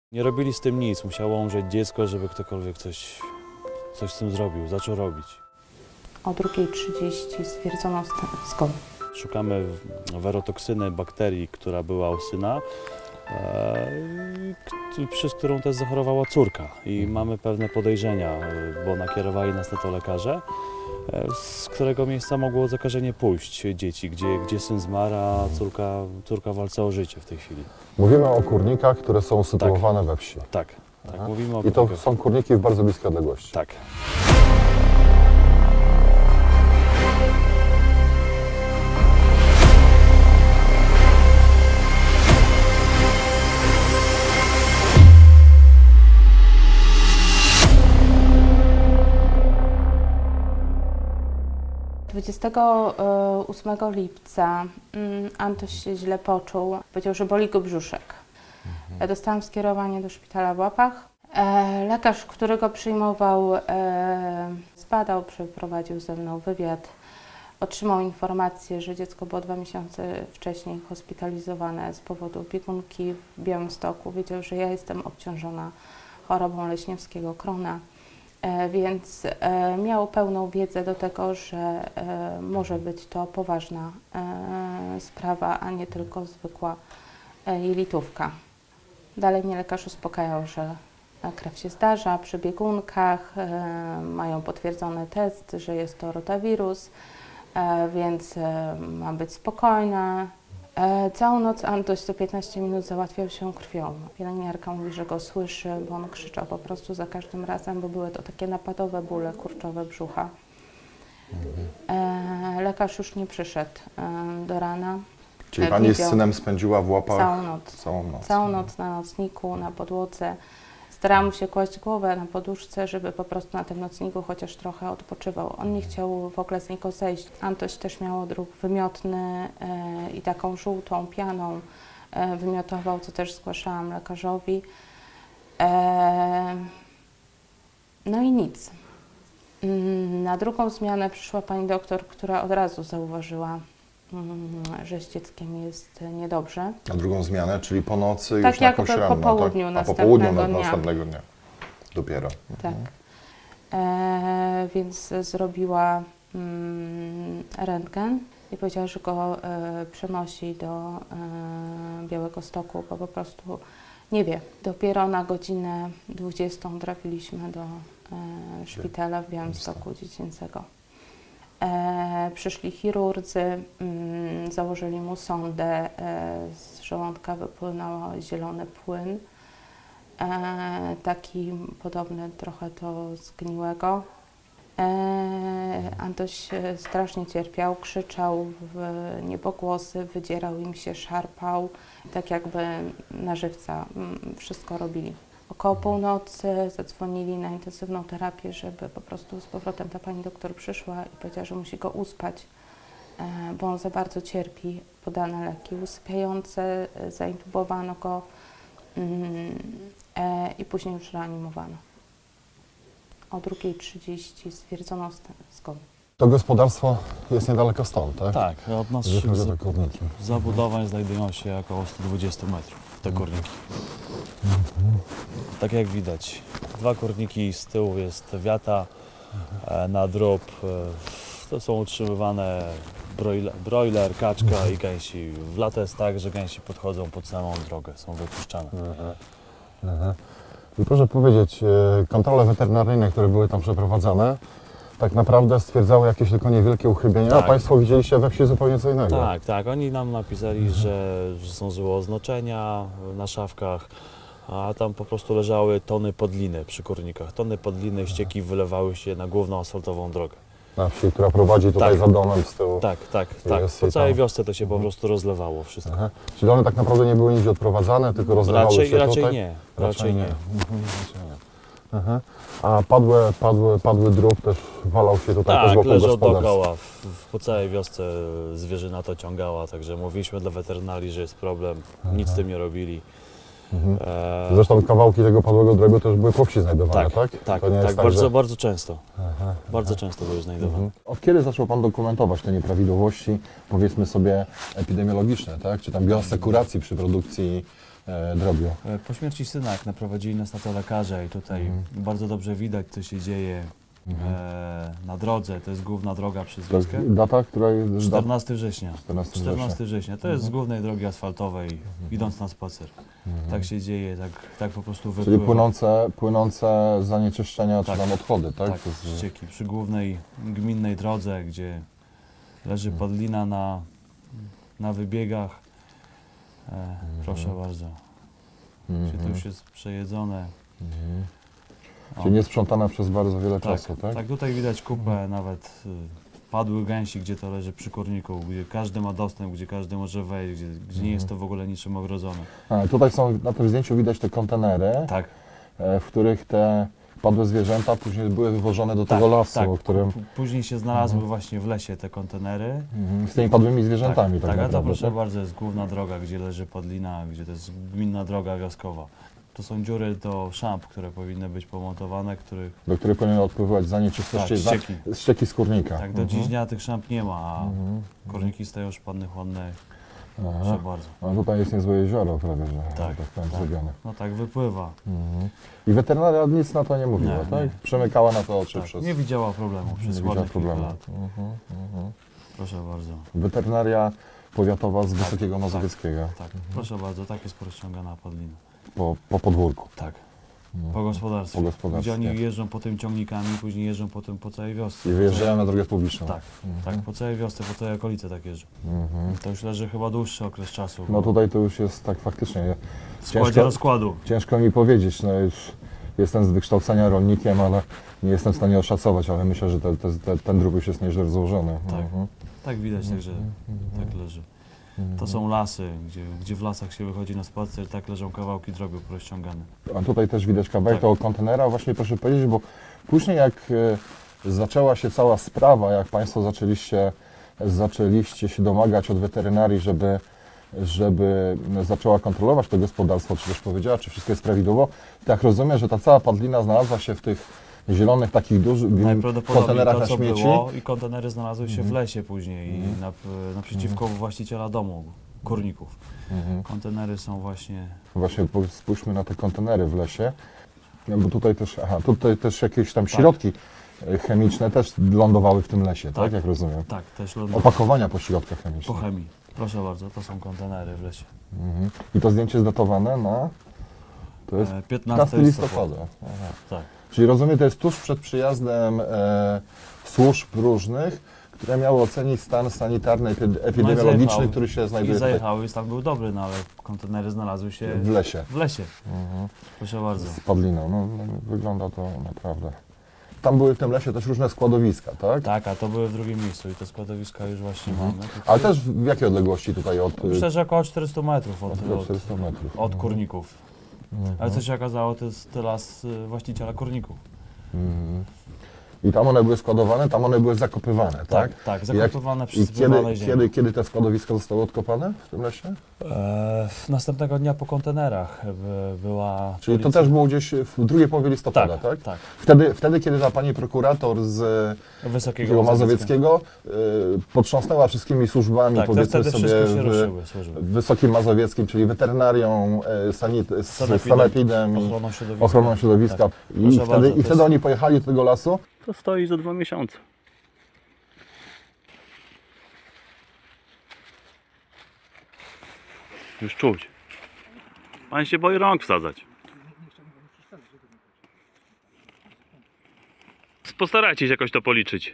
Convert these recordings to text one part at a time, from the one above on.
Nie robili z tym nic, musiało umrzeć dziecko, żeby ktokolwiek coś z tym zrobił, zaczął robić. O 2:30 stwierdzono zgon. Szukamy werotoksyny bakterii, która była u syna, przez którą też zachorowała córka i mamy pewne podejrzenia, bo nakierowali nas na to lekarze, z którego miejsca mogło zakażenie pójść dzieci, gdzie syn zmarł, a córka walczy o życie w tej chwili. Mówimy o kurnikach, które są sytuowane we wsi. Tak, mówimy o I to kurnikach. są kurniki w bardzo bliskiej odległości. Tak. Dwudziestego 8 lipca Antoś się źle poczuł. Powiedział, że boli go brzuszek. Dostałam skierowanie do szpitala w Łapach. Lekarz, który go przyjmował, zbadał, przeprowadził ze mną wywiad. Otrzymał informację, że dziecko było 2 miesiące wcześniej hospitalizowane z powodu biegunki w Białymstoku. Wiedział, że ja jestem obciążona chorobą leśniewskiego Crohna. Więc miał pełną wiedzę do tego, że może być to poważna sprawa, a nie tylko zwykła jelitówka. Dalej mnie lekarz uspokajał, że krew się zdarza przy biegunkach, mają potwierdzony test, że jest to rotawirus, więc ma być spokojna. Całą noc Antoś co 15 minut załatwiał się krwią. Pielęgniarka mówi, że go słyszy, bo on krzyczał po prostu za każdym razem, bo były to takie napadowe bóle kurczowe brzucha. Lekarz już nie przyszedł do rana. Czyli pani z synem spędziła w Łapach całą noc na nocniku, na podłodze. Starałam mu się kłaść głowę na poduszce, żeby po prostu na tym nocniku chociaż trochę odpoczywał. On nie chciał w ogóle z niego zejść. Antoś też miał odruch wymiotny i taką żółtą pianą wymiotował, co też zgłaszałam lekarzowi. No i nic. Na drugą zmianę przyszła pani doktor, która od razu zauważyła, że z dzieckiem jest niedobrze. Na drugą zmianę, czyli po nocy tak już na jakąś jakby ranną, po południu tak? A po południu dnia. następnego dnia. Dopiero. Tak. Więc zrobiła rentgen i powiedziała, że go przenosi do Białegostoku, bo po prostu nie wie. Dopiero na godzinę 20 trafiliśmy do szpitala w Białymstoku dziecięcego. Przyszli chirurdzy, założyli mu sondę, z żołądka wypłynął zielony płyn, taki podobny trochę do zgniłego. Antoś strasznie cierpiał, krzyczał w niebogłosy, wydzierał im się, szarpał, tak jakby na żywca wszystko robili. Około północy zadzwonili na intensywną terapię, żeby po prostu z powrotem ta pani doktor przyszła i powiedziała, że musi go uspać, bo on za bardzo cierpi. Podane leki usypiające, zaintubowano go i później już reanimowano. O 2:30 stwierdzono zgon. To gospodarstwo jest niedaleko stąd, tak? Tak, od nas Jeżeli chodzi o te kurniki. zabudowań znajdują się około 120 metrów, te kurniki. Tak jak widać, 2 kurniki, z tyłu jest wiata, na drób. To są utrzymywane broiler, kaczka i gęsi. W lato jest tak, że gęsi podchodzą pod samą drogę, są wypuszczane. I proszę powiedzieć, kontrole weterynaryjne, które były tam przeprowadzane, tak naprawdę stwierdzały jakieś tylko niewielkie uchybienia, Tak. a Państwo widzieliście we wsi zupełnie co innego. Tak, oni nam napisali, że są złe oznaczenia na szafkach, a tam po prostu leżały tony podliny przy kurnikach. Tony podliny, ścieki wylewały się na główną asfaltową drogę. Na wsi, która prowadzi tutaj za domem z tyłu. Tak. Jest Po i całej tam. wiosce to się po prostu rozlewało wszystko. Czyli one tak naprawdę nie były nigdzie odprowadzane, tylko rozlewały się Raczej tutaj? nie. Raczej nie. A padły drób też walał się tutaj też Tak, wokół leżał gospodarstw. dookoła. Po całej wiosce zwierzyna to ciągała, także mówiliśmy dla weterynarii, że jest problem. Nic z tym nie robili. Zresztą kawałki tego padłego drobiu też były po wsi znajdowane, tak? Tak, To nie jest bardzo często. Bardzo często były znajdowane. Od kiedy zaczął Pan dokumentować te nieprawidłowości, powiedzmy sobie, epidemiologiczne, tak? Czy tam bioasekuracji przy produkcji drobiu? Po śmierci syna, jak naprowadzili nas na to lekarze i tutaj bardzo dobrze widać, co się dzieje na drodze. To jest główna droga przez To jest wioskę. data, która jest... 14 września. 14 września. To jest z głównej drogi asfaltowej, idąc na spacer. Tak się dzieje, tak po prostu wypływa. Czyli płynące zanieczyszczenia, czy tam odchody, tak? Tak, To jest, ścieki. Przy głównej gminnej drodze, gdzie leży padlina na wybiegach. Proszę bardzo. Gdzie to już jest przejedzone. O, czyli nie sprzątana przez bardzo wiele tak, czasu, tak? tak, tutaj widać kupę nawet padłych gęsi, gdzie to leży przy kurniku, gdzie każdy ma dostęp, gdzie każdy może wejść, gdzie nie jest to w ogóle niczym ogrodzone. A, tutaj są, na tym zdjęciu widać te kontenery, Tak, w których te padłe zwierzęta później były wywożone do tego lasu, tak. o którym... Później się znalazły właśnie w lesie te kontenery. Z tymi padłymi zwierzętami, tak tak, a to naprawdę. proszę tak? bardzo, jest główna droga, gdzie leży padlina, gdzie to jest gminna droga wioskowa. To są dziury do szamp, które powinny być pomontowane, których Do której powinien odpływać zanieczystości, Tak, ścieki. ścieki z kurnika. tak do dziś dnia tych szamp nie ma, a korniki stoją szpanny, chłodne. Proszę bardzo. A tutaj jest niezłe jezioro prawie, że Tak, tak powiem, tak. zrobione. No tak wypływa. I weterynaria nic na to nie mówiła, Nie, tak? nie. Przemykała na to oczy Tak, przez... nie widziała problemu przez widziała ładnych kilka problemu. lat. Proszę bardzo. Weterynaria powiatowa z Wysokiego Mazowieckiego, Tak, proszę bardzo, tak jest rozciągana padlina. po podwórku. Tak. Po gospodarstwie. Po gospodarstwie. Gdzie oni jeżdżą potem ciągnikami, później jeżdżą potem po całej wiosce. I wyjeżdżają na drogę publiczną. Tak, tak, po całej wiosce, po całej okolicy tak jeżdżą. To już leży chyba dłuższy okres czasu. No tutaj to już jest tak faktycznie. w składzie rozkładu. Ciężko mi powiedzieć, no już jestem z wykształcenia rolnikiem, ale nie jestem w stanie oszacować, ale myślę, że ten drób już jest nieźle rozłożony. Tak. Tak widać, także tak leży. To są lasy, gdzie w lasach się wychodzi na spacer, tak leżą kawałki drobiu porozciągane. A tutaj też widać kawałek Tak. tego kontenera. Właśnie proszę powiedzieć, bo później jak zaczęła się cała sprawa, jak Państwo zaczęliście się domagać od weterynarii, żeby zaczęła kontrolować to gospodarstwo, czy też powiedziała, czy wszystko jest prawidłowo, to jak rozumiem, że ta cała padlina znalazła się w tych zielonych, takich dużych Najprawdopodobniej kontenerach to, na co śmieci. było i kontenery znalazły się w lesie później i naprzeciwko właściciela domu, kurników. Kontenery są właśnie... Właśnie spójrzmy na te kontenery w lesie, bo tutaj też jakieś tam środki chemiczne też lądowały w tym lesie, tak? Jak rozumiem. Tak, też lądowe Opakowania po środkach po chemicznych. chemii. Proszę bardzo, to są kontenery w lesie. I to zdjęcie jest datowane na... To jest 15 15 listopada. Aha. Tak. Czyli rozumiem, to jest tuż przed przyjazdem służb różnych, które miały ocenić stan sanitarny, epidemiologiczny, zajechał. który się I znajduje tutaj zajechały, stan był dobry, no ale kontenery znalazły się w lesie. w lesie. Proszę bardzo. Z padliną. No, wygląda to naprawdę. Tam były w tym lesie też różne składowiska, tak? Tak, a to były w drugim miejscu i te składowiska już właśnie mamy. Ale też w jakiej odległości tutaj od Myślę, że około 400 metrów od 400 metrów? od kurników. Ale co się okazało, to jest las właściciela kurników. I tam one były składowane, tam one były zakopywane, tak? Tak, I zakopywane, I przysypywane ziemią. kiedy te składowiska zostały odkopane w tym lesie? Następnego dnia po kontenerach była Czyli to policja. też było gdzieś w drugiej połowie listopada, tak? tak. Wtedy, kiedy ta pani prokurator z Wysokiego Mazowieckiego potrząsnęła wszystkimi służbami, Tak, to powiedzmy wtedy sobie, wszystko się w ruszyły służby. Wysokim Mazowieckim, czyli weterynarią, sanepidem i Ochroną środowiska. ochroną środowiska. Tak. Proszę bardzo, to I wtedy jest- oni pojechali do tego lasu. To stoi za 2 miesiące. Już czuć. Pan się boi rąk wsadzać. Postarajcie się jakoś to policzyć.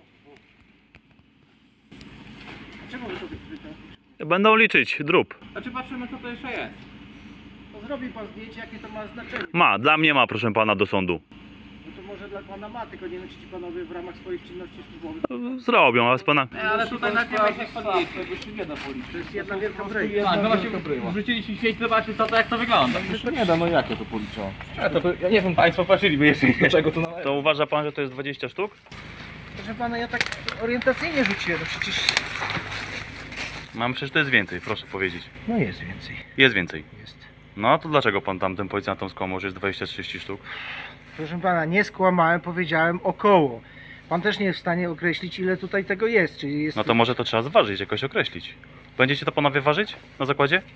Będą liczyć drób. Znaczy patrzymy co to jeszcze jest. To zrobi pan zdjęcie, jakie to ma znaczenie. Ma, dla mnie ma, proszę pana, do sądu. No to może dla pana ma, tylko nie wiem czy ci panowie w ramach swoich czynności służbowych. Zrobią, ale z pana... Ale tutaj najpierw jak pan jedzie. Tego się nie da policzyć. To jest jedna wielka bryja. Tak, no właśnie wrzuciliśmy świeć, zobaczyć co to, jak to wygląda. To nie da, no jak to policzą? Ja nie wiem, państwo patrzyliby jeszcze do czego to należy. To uważa pan, że to jest 20 sztuk? Proszę pana, ja tak orientacyjnie rzuciłem, no przecież... Mam przecież to jest więcej, proszę powiedzieć. No jest więcej. Jest więcej. Jest. No to dlaczego pan tamtym policjantom skłamał, że jest 20-30 sztuk? Proszę pana, nie skłamałem, powiedziałem około. Pan też nie jest w stanie określić ile tutaj tego jest, czyli jest... No to może to trzeba zważyć, jakoś określić. Będziecie to panowie ważyć na zakładzie?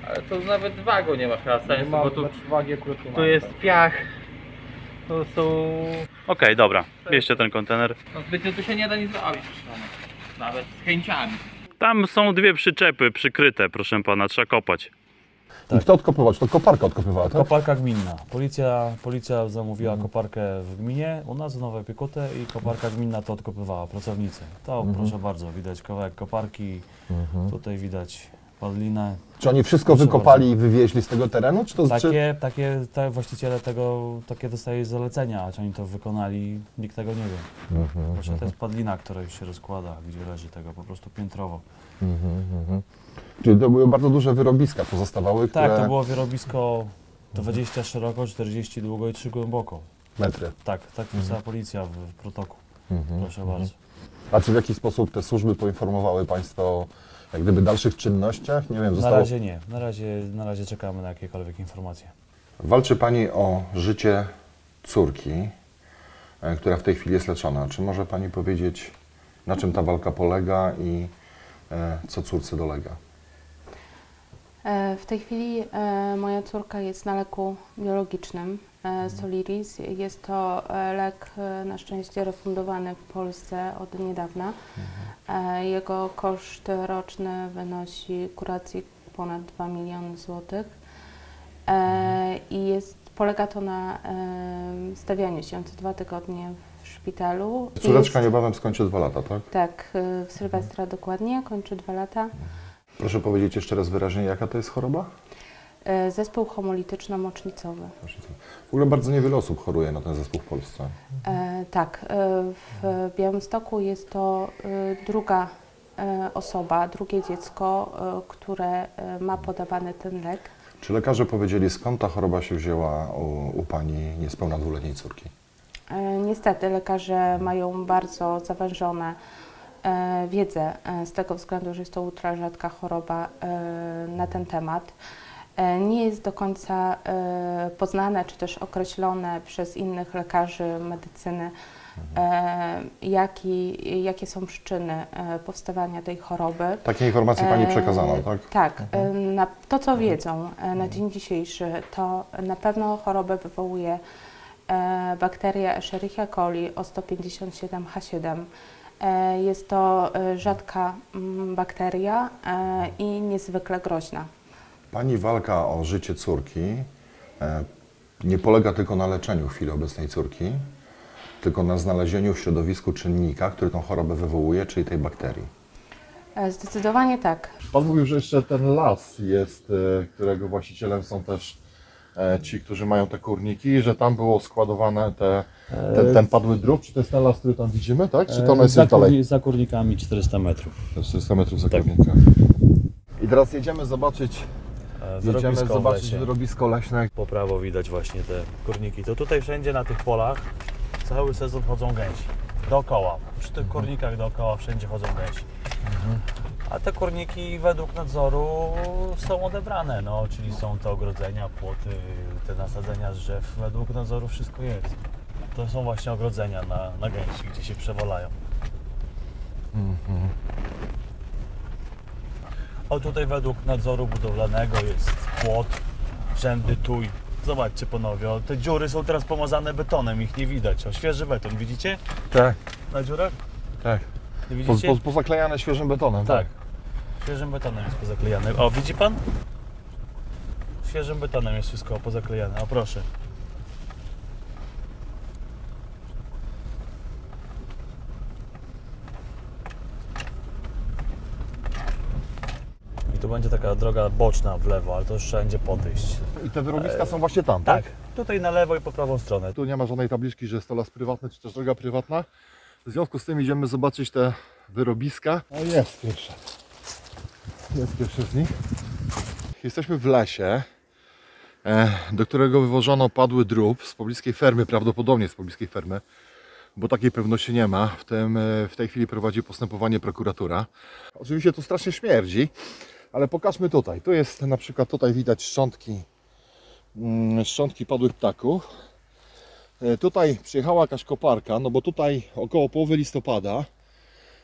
Ale to nawet wago nie ma chyba sensu, bo tu, wagi akurat nie tu jest piach. To są... Okej, dobra, bierzcie ten kontener. No zbytnio tu się nie da nic zrobić. Nawet z chęciami. Tam są dwie przyczepy przykryte, proszę pana, trzeba kopać. I kto odkopywał? Czy to koparka odkopywała, tak? Koparka gminna. Policja zamówiła koparkę w gminie, u nas w Nowe Piekute i koparka gminna to odkopywała, pracownicy. To proszę bardzo, widać kawałek koparki, tutaj widać padlinę. Czy oni wszystko Proszę wykopali i wywieźli z tego terenu? Czy to Takie właściciele tego, takie dostali zalecenia, a czy oni to wykonali, nikt tego nie wie. Proszę, to jest padlina, która już się rozkłada, gdzie leży tego po prostu piętrowo. Czyli to były bardzo duże wyrobiska pozostawały, które... Tak, to było wyrobisko 20 szeroko, 40 długo i 3 głęboko. metry. Tak pisała policja w protokół. Proszę bardzo. A czy w jakiś sposób te służby poinformowały Państwo o jak gdyby dalszych czynnościach? Nie wiem, Na zostało... razie nie. Na razie czekamy na jakiekolwiek informacje. Walczy Pani o życie córki, która w tej chwili jest leczona. Czy może Pani powiedzieć, na czym ta walka polega i co córce dolega? W tej chwili moja córka jest na leku biologicznym Soliris. Jest to lek na szczęście refundowany w Polsce od niedawna. Jego koszt roczny wynosi kuracji ponad 2 miliony złotych i polega to na stawianiu się co 2 tygodnie w szpitalu. Córeczka niebawem skończy 2 lata, tak? Tak, w Sylwestra dokładnie, kończy 2 lata. Proszę powiedzieć jeszcze raz wyraźnie, jaka to jest choroba? Zespół homolityczno-mocznicowy. W ogóle bardzo niewiele osób choruje na ten zespół w Polsce. Tak, w Białymstoku jest to druga osoba, drugie dziecko, które ma podawany ten lek. Czy lekarze powiedzieli, skąd ta choroba się wzięła u Pani niespełna 2-letniej córki? Niestety lekarze mają bardzo zawężone wiedzę z tego względu, że jest to ultra rzadka choroba na ten temat. Nie jest do końca poznane czy też określone przez innych lekarzy medycyny, jakie są przyczyny powstawania tej choroby. Takie informacje Pani przekazano, tak? Tak. To co wiedzą na dzień dzisiejszy, to na pewno chorobę wywołuje bakteria Escherichia coli O157H7. Jest to rzadka bakteria i niezwykle groźna. Pani walka o życie córki nie polega tylko na leczeniu w chwili obecnej córki, tylko na znalezieniu w środowisku czynnika, który tą chorobę wywołuje, czyli tej bakterii. Zdecydowanie tak. Pan mówił, że jeszcze ten las jest, którego właścicielem są też ci, którzy mają te kurniki, że tam było składowane ten padły drób. Czy to jest ten las, który tam widzimy, tak? Czy to ono jest już dalej? Za kurnikami 400 metrów. 400 metrów za Tak. kurnika. I teraz jedziemy zobaczyć wyrobisko leśne. Po prawo widać właśnie te kurniki. To tutaj wszędzie na tych polach cały sezon chodzą gęsi. Dookoła. Przy tych kurnikach dookoła wszędzie chodzą gęsi. A te kurniki według nadzoru są odebrane, no, czyli są te ogrodzenia, płoty, te nasadzenia z drzew. Według nadzoru wszystko jest. To są właśnie ogrodzenia na gęsi, gdzie się przewalają. O, tutaj według nadzoru budowlanego jest płot, rzędy tuj. Zobaczcie panowie, o, te dziury są teraz pomazane betonem, ich nie widać. O, świeży beton, widzicie? Tak, Na dziurach? tak. Nie widzicie? Pozaklejane świeżym betonem. Tak. Świeżym betonem jest pozaklejane. O, widzi pan? Świeżym betonem jest wszystko pozaklejane. O, proszę. I tu będzie taka droga boczna w lewo, ale to już trzeba będzie podejść. I te wyrobiska są właśnie tam, tak? Tak, tutaj na lewo i po prawą stronę. Tu nie ma żadnej tabliczki, że jest to las prywatny, czy też droga prywatna. W związku z tym idziemy zobaczyć te wyrobiska. O, jest pierwsze. Jest pierwszy z nich. Jesteśmy w lesie, do którego wywożono padły drób z pobliskiej fermy, prawdopodobnie z pobliskiej fermy, bo takiej pewności nie ma. W tej chwili prowadzi postępowanie prokuratura. Oczywiście to strasznie śmierdzi, ale pokażmy tutaj. Tu jest na przykład, tutaj widać szczątki padłych ptaków. Tutaj przyjechała jakaś koparka, no bo tutaj około połowy listopada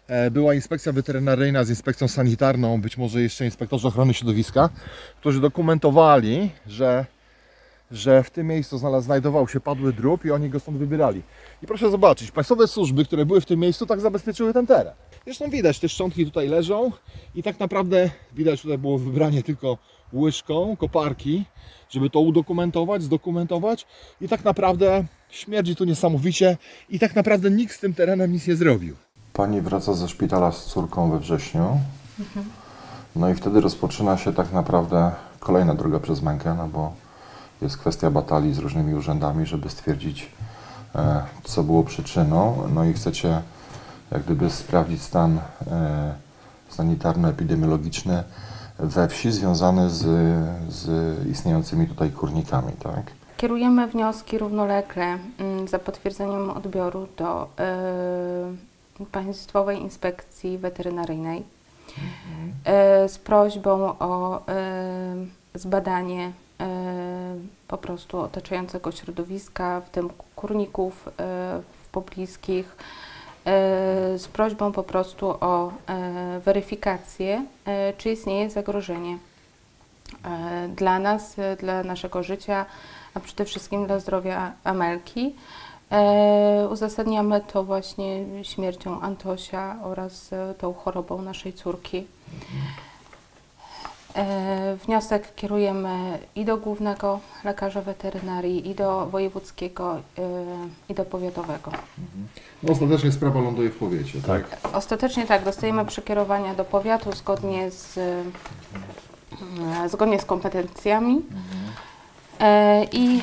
była inspekcja weterynaryjna z inspekcją sanitarną, być może jeszcze inspektorzy ochrony środowiska, którzy dokumentowali, że w tym miejscu znajdował się padły drób i oni go stąd wybierali. I proszę zobaczyć, państwowe służby, które były w tym miejscu, tak zabezpieczyły ten teren. Zresztą widać, te szczątki tutaj leżą i tak naprawdę widać, tutaj było wybranie tylko łyżką, koparki, żeby to udokumentować, zdokumentować i tak naprawdę śmierdzi tu niesamowicie i tak naprawdę nikt z tym terenem nic nie zrobił. Pani wraca ze szpitala z córką we wrześniu. No i wtedy rozpoczyna się tak naprawdę kolejna droga przez mękę, no bo jest kwestia batalii z różnymi urzędami, żeby stwierdzić, co było przyczyną. No i chcecie jak gdyby sprawdzić stan sanitarno-epidemiologiczny we wsi związany z istniejącymi tutaj kurnikami, tak? Kierujemy wnioski równolegle za potwierdzeniem odbioru do Państwowej Inspekcji Weterynaryjnej z prośbą o zbadanie po prostu otaczającego środowiska, w tym kurników pobliskich, z prośbą po prostu o weryfikację, czy istnieje zagrożenie dla nas, dla naszego życia, a przede wszystkim dla zdrowia Amelki. Uzasadniamy to właśnie śmiercią Antosia oraz tą chorobą naszej córki. Wniosek kierujemy i do głównego lekarza weterynarii, i do wojewódzkiego, i do powiatowego. No ostatecznie sprawa ląduje w powiecie, tak? Ostatecznie tak, dostajemy przekierowania do powiatu zgodnie z kompetencjami i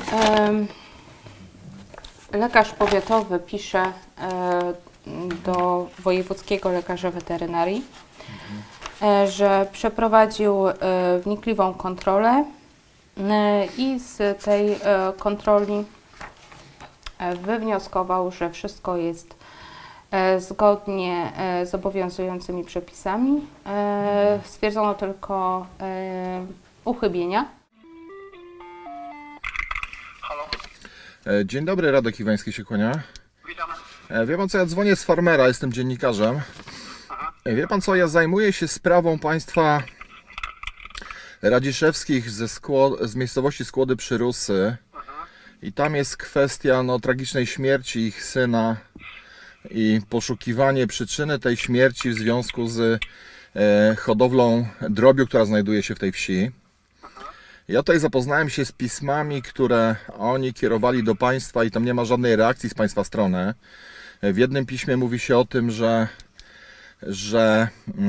lekarz powiatowy pisze do wojewódzkiego lekarza weterynarii, że przeprowadził wnikliwą kontrolę i z tej kontroli wywnioskował, że wszystko jest zgodnie z obowiązującymi przepisami. Stwierdzono tylko uchybienia. Halo, Dzień dobry, Radek Iwański się kłania. witam. Wie pan co, ja dzwonię z farmera, jestem dziennikarzem. Wie pan co, ja zajmuję się sprawą państwa Radziszewskich z miejscowości Skłody przy Rusy. I tam jest kwestia tragicznej śmierci ich syna i poszukiwanie przyczyny tej śmierci w związku z hodowlą drobiu, która znajduje się w tej wsi. Ja tutaj zapoznałem się z pismami, które oni kierowali do państwa i tam nie ma żadnej reakcji z państwa strony. W jednym piśmie mówi się o tym, że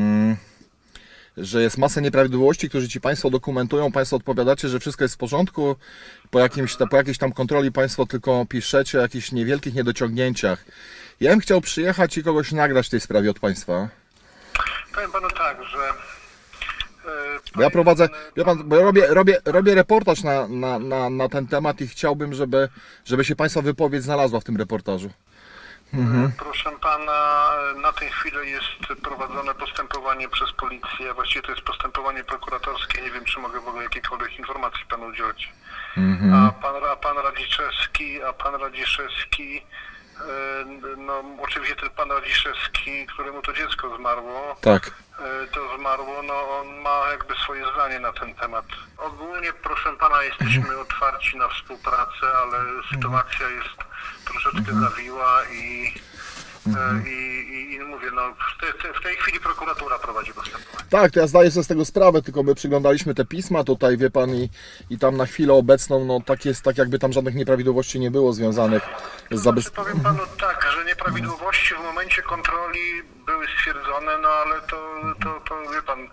jest masa nieprawidłowości, które ci państwo dokumentują, państwo odpowiadacie, że wszystko jest w porządku, po jakiejś tam kontroli państwo tylko piszecie o jakichś niewielkich niedociągnięciach. Ja bym chciał przyjechać i kogoś nagrać w tej sprawie od państwa. Powiem panu tak, że... Bo ja prowadzę, wie pan, bo ja robię reportaż na ten temat i chciałbym, żeby się państwa wypowiedź znalazła w tym reportażu. Proszę pana, na tej chwilę jest prowadzone postępowanie przez policję, właściwie to jest postępowanie prokuratorskie, nie wiem czy mogę w ogóle jakiejkolwiek informacji panu udzielić. A pan Radziszewski, no oczywiście ten pan Radziszewski, któremu to dziecko zmarło, Tak. to zmarło, no on ma jakby swoje zdanie na ten temat. Ogólnie proszę pana jesteśmy otwarci na współpracę, ale sytuacja jest troszeczkę zawiła i mówię, no w tej chwili prokuratura prowadzi postępowanie. Tak, to ja zdaję sobie z tego sprawę, tylko my przyglądaliśmy te pisma tutaj, wie pan, i tam na chwilę obecną, no tak jest, tak jakby tam żadnych nieprawidłowości nie było związanych z Powiem panu tak, że nieprawidłowości w momencie kontroli były stwierdzone, no ale to wie pan,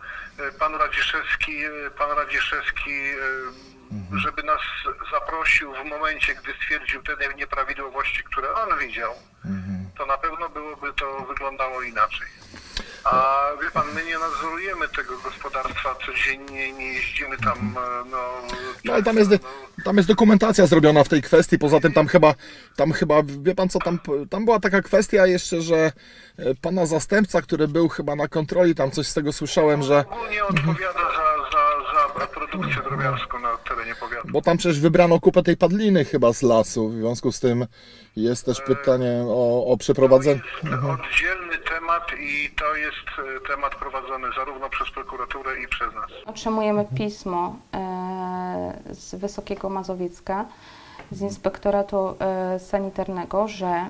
pan Radziszewski, żeby nas zaprosił w momencie, gdy stwierdził te nieprawidłowości, które on widział, to na pewno byłoby to wyglądało inaczej. A wie pan, my nie nadzorujemy tego gospodarstwa codziennie, nie jeździmy tam, No ale tam jest dokumentacja zrobiona w tej kwestii, poza tym tam chyba, wie pan co, tam była taka kwestia jeszcze, że pana zastępca, który był chyba na kontroli, tam coś z tego słyszałem, że... Ogólnie odpowiada za produkcję drobiarską na terenie powiatu. Bo tam przecież wybrano kupę tej padliny chyba z lasu, w związku z tym jest też pytanie o przeprowadzenie. To jest oddzielny temat i to jest temat prowadzony zarówno przez prokuraturę i przez nas. Otrzymujemy pismo z Wysokiego Mazowiecka, z inspektoratu sanitarnego, że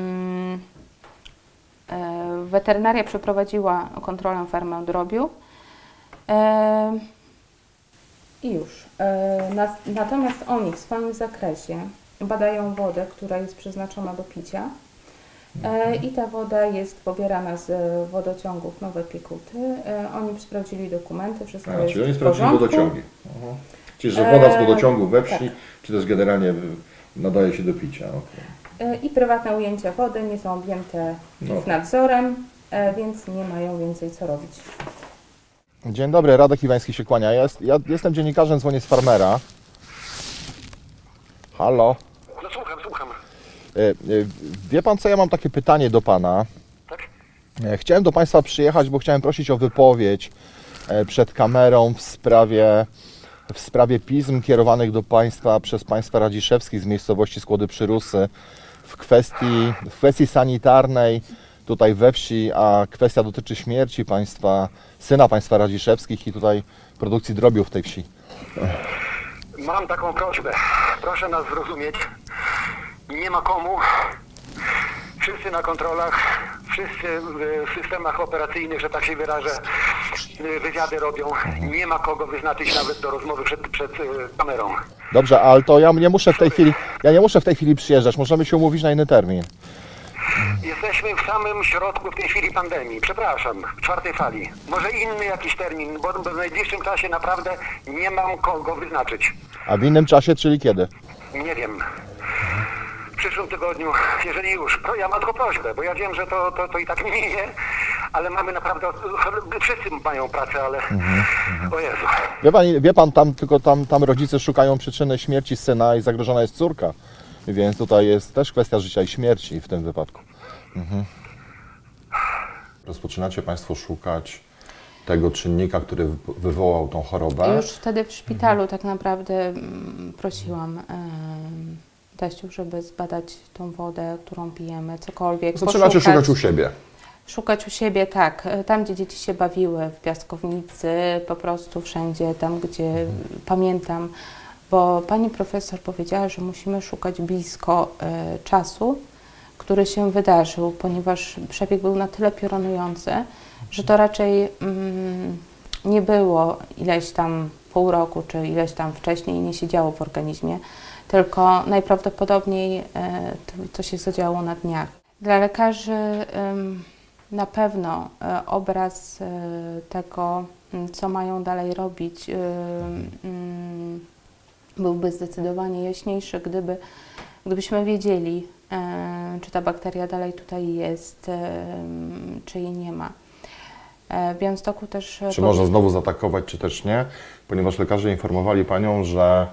weterynaria przeprowadziła kontrolę fermę drobiu i już. Natomiast oni w swoim zakresie badają wodę, która jest przeznaczona do picia i ta woda jest pobierana z wodociągów Nowe Piekuty. Oni sprawdzili dokumenty, wszystko jest Czyli oni w sprawdzili porządku. wodociągi. Czyli, że woda z wodociągu we wsi, tak. czy też generalnie nadaje się do picia. Okay. I prywatne ujęcia wody nie są objęte ich nadzorem, więc nie mają więcej co robić. Dzień dobry, Radek Iwański się kłania. Ja jestem dziennikarzem, dzwonię z farmera. Halo. No słucham. Wie pan co, ja mam takie pytanie do pana. Tak? Chciałem do państwa przyjechać, bo chciałem prosić o wypowiedź przed kamerą w sprawie pism kierowanych do państwa przez państwa Radziszewskich z miejscowości Skłody przy Rusy w kwestii sanitarnej tutaj we wsi, a kwestia dotyczy śmierci syna państwa Radziszewskich i tutaj produkcji drobiu w tej wsi. Mam taką prośbę. Proszę nas zrozumieć. Nie ma komu. Wszyscy na kontrolach, wszyscy w systemach operacyjnych, że tak się wyrażę, wywiady robią. Nie ma kogo wyznaczyć nawet do rozmowy przed kamerą. Dobrze, ale to ja nie muszę w tej chwili przyjeżdżać. Możemy się umówić na inny termin. Jesteśmy w samym środku w tej chwili pandemii. Przepraszam, w 4. fali. Może inny jakiś termin, bo w najbliższym czasie naprawdę nie mam kogo wyznaczyć. A w innym czasie, czyli kiedy? Nie wiem. W przyszłym tygodniu, jeżeli już. Ja mam tylko prośbę, bo ja wiem, że to i tak minie, ale mamy naprawdę, wszyscy mają pracę, ale o Jezu. Wie pan, tam rodzice szukają przyczyny śmierci syna i zagrożona jest córka, więc tutaj jest też kwestia życia i śmierci w tym wypadku. Rozpoczynacie państwo szukać tego czynnika, który wywołał tą chorobę. Już wtedy w szpitalu tak naprawdę prosiłam teściów, żeby zbadać tą wodę, którą pijemy, cokolwiek. Zaczynacie szukać u siebie. Szukać u siebie, tak. Tam, gdzie dzieci się bawiły, w piaskownicy, po prostu wszędzie, tam, gdzie pamiętam. Bo pani profesor powiedziała, że musimy szukać blisko czasu, który się wydarzył, ponieważ przebieg był na tyle piorunujący, że to raczej nie było ileś tam pół roku, czy ileś tam wcześniej nie siedziało w organizmie, tylko najprawdopodobniej to się zadziało na dniach. Dla lekarzy na pewno obraz tego, co mają dalej robić, byłby zdecydowanie jaśniejszy, gdybyśmy wiedzieli, czy ta bakteria dalej tutaj jest, czy jej nie ma. W Białymstoku też... Czy można znowu zaatakować, czy też nie? Ponieważ lekarze informowali panią, że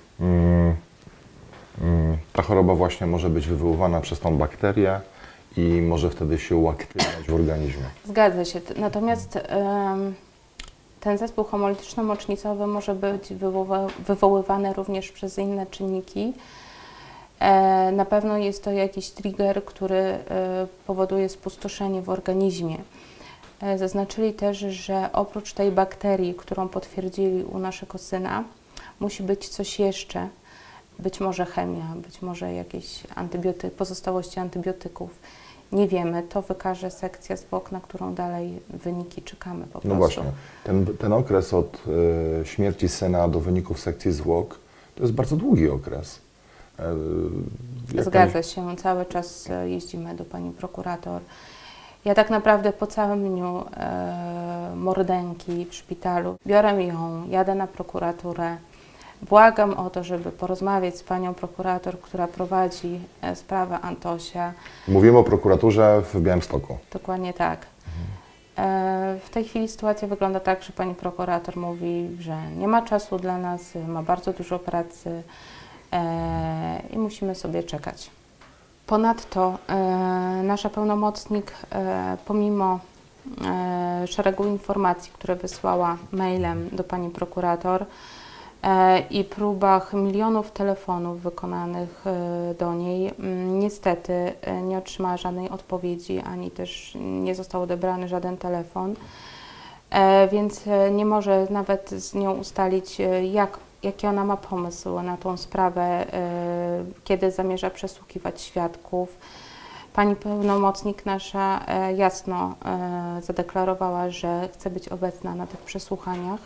ta choroba właśnie może być wywoływana przez tą bakterię i może wtedy się uaktywniać w organizmie. Zgadza się. Natomiast ten zespół hemolityczno-mocznicowy może być wywoływany również przez inne czynniki. Na pewno jest to jakiś trigger, który powoduje spustoszenie w organizmie. Zaznaczyli też, że oprócz tej bakterii, którą potwierdzili u naszego syna, musi być coś jeszcze. Być może chemia, być może jakieś pozostałości antybiotyków. Nie wiemy, to wykaże sekcja zwłok, na którą dalej wyniki czekamy po prostu. No właśnie, ten okres od śmierci syna do wyników sekcji zwłok to jest bardzo długi okres. Zgadza się, cały czas jeździmy do pani prokurator. Ja tak naprawdę po całym dniu mordęki w szpitalu biorę ją, jadę na prokuraturę. Błagam o to, żeby porozmawiać z panią prokurator, która prowadzi sprawę Antosia. Mówimy o prokuraturze w Białymstoku. Dokładnie tak. W tej chwili sytuacja wygląda tak, że pani prokurator mówi, że nie ma czasu dla nas, ma bardzo dużo pracy i musimy sobie czekać. Ponadto nasza pełnomocnik, pomimo szeregu informacji, które wysłała mailem do pani prokurator i próbach milionów telefonów wykonanych do niej, niestety nie otrzymała żadnej odpowiedzi, ani też nie został odebrany żaden telefon, więc nie może nawet z nią ustalić, jaki ona ma pomysł na tą sprawę, kiedy zamierza przesłuchiwać świadków. Pani pełnomocnik nasza jasno zadeklarowała, że chce być obecna na tych przesłuchaniach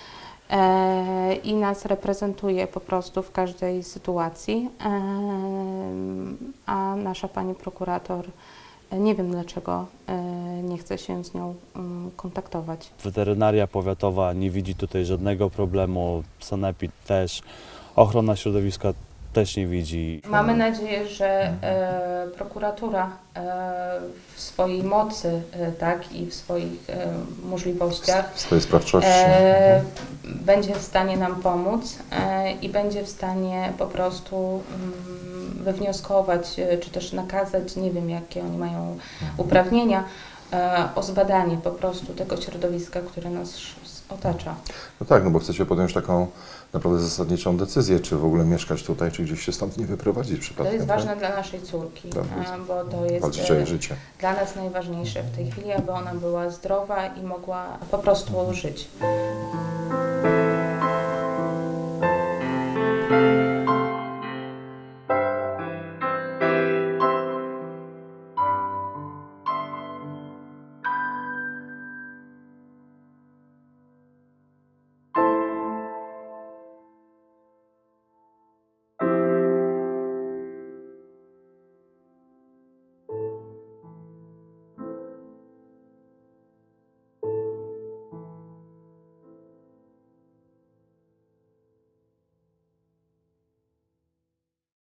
i nas reprezentuje po prostu w każdej sytuacji, a nasza pani prokurator nie wiem dlaczego nie chce się z nią kontaktować. Weterynaria powiatowa nie widzi tutaj żadnego problemu, sanepid też, ochrona środowiska też nie widzi. Mamy nadzieję, że prokuratura w swojej mocy, tak, i w swoich możliwościach W swojej sprawczości. będzie w stanie nam pomóc i będzie w stanie po prostu wywnioskować, czy też nakazać, nie wiem jakie oni mają uprawnienia, o zbadanie po prostu tego środowiska, które nas otacza. No tak, no bo chcecie podjąć taką naprawdę zasadniczą decyzję, czy w ogóle mieszkać tutaj, czy gdzieś się stąd nie wyprowadzić przypadkiem. To jest tak? ważne dla naszej córki, bo to Walczyć jest o jej życie. dla nas najważniejsze w tej chwili, aby ona była zdrowa i mogła po prostu żyć.